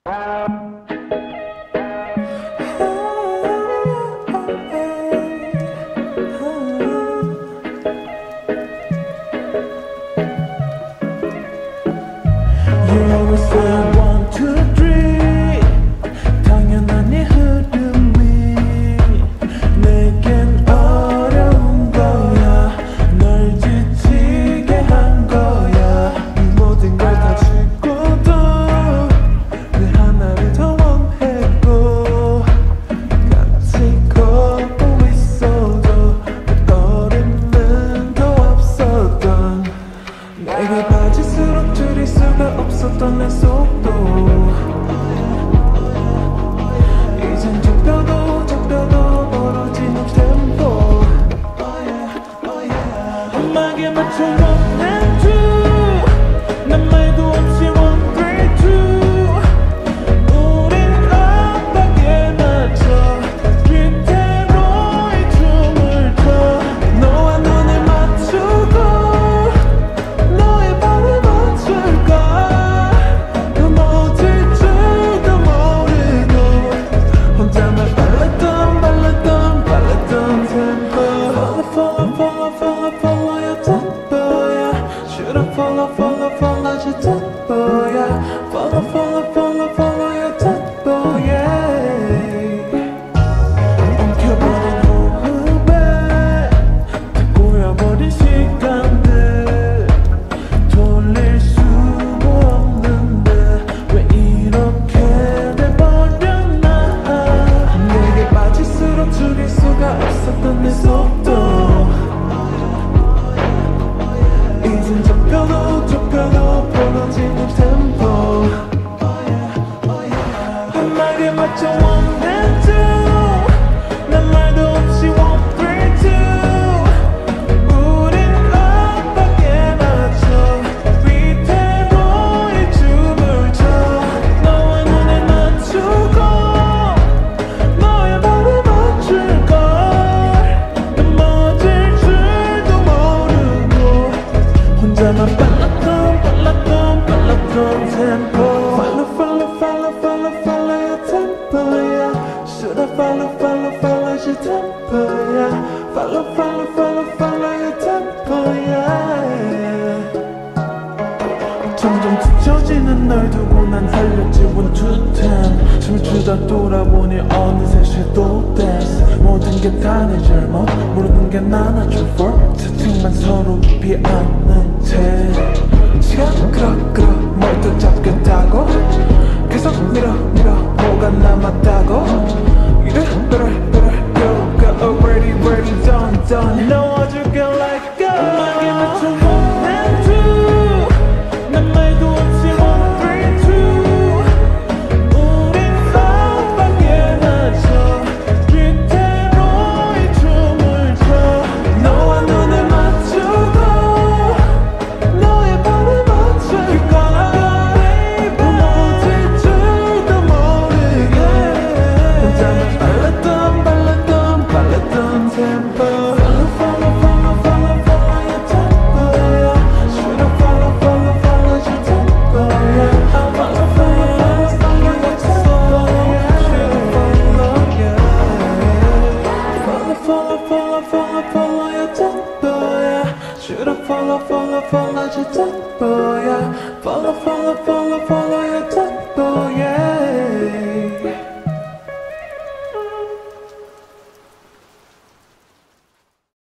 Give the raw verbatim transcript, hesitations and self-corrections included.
You always say one, two, three. 당연한 이 흐름이 내겐 어려운 거야. 널 지치게 한 거야. 이 모든 걸 다 짓고도 내 하나를 더 원했고 같이 걷고 있어도 몇 걸음은 더 앞섰던 내게 빠질수록 줄일 수가 없었던 내 속도 이젠 좁혀도 좁혀도 멀어지는 템포 음악에 맞춰 one and two 난 말도 없이 one, three, two 우린 압박에 맞춰 뒤태로 이 춤을 춰 너와 눈을 맞추고 너의 발을 맞출까 더 멋질 줄도 모르고 혼자만 빨랐던 빨랐던 빨랐던 템포 Follow follow follow follow follow your tempo yeah Should I follow follow follow your tempo yeah Follow follow follow follow your tempo yeah 엉켜버린 호흡에 다 꼬여버린 시간들 돌릴 수도 없는데 왜 이렇게 돼버렸나 내게 빠질수록 줄일 수가 없었던 내 속도 이젠 좁혀도 좁혀도 벌어지는 템포 음악에 맞춰 one and two 난 말도 없이 one, three, two 우린 압박에 맞춰 위태로 이 춤을 춰 너와 눈을 맞추고 너의 발을 맞출걸 넘어질 줄도 모르고 혼자만 빨랐던 빨랐던 빨랐던 템포 Follow follow follow follow follow your tempo yeah Should I follow follow follow your tempo yeah Follow follow follow follow your tempo yeah 점점 뒤처지는 널 두고 난 달렸지 one, two, ten 춤을 추다 돌아보니 어느새 섀도우 댄스 모든 게 다 내 잘못 모르는 게 나나 true for 채팅만 서로 깊이 아는 채 시간 끌어 끌어 뭘 또 잡겠다고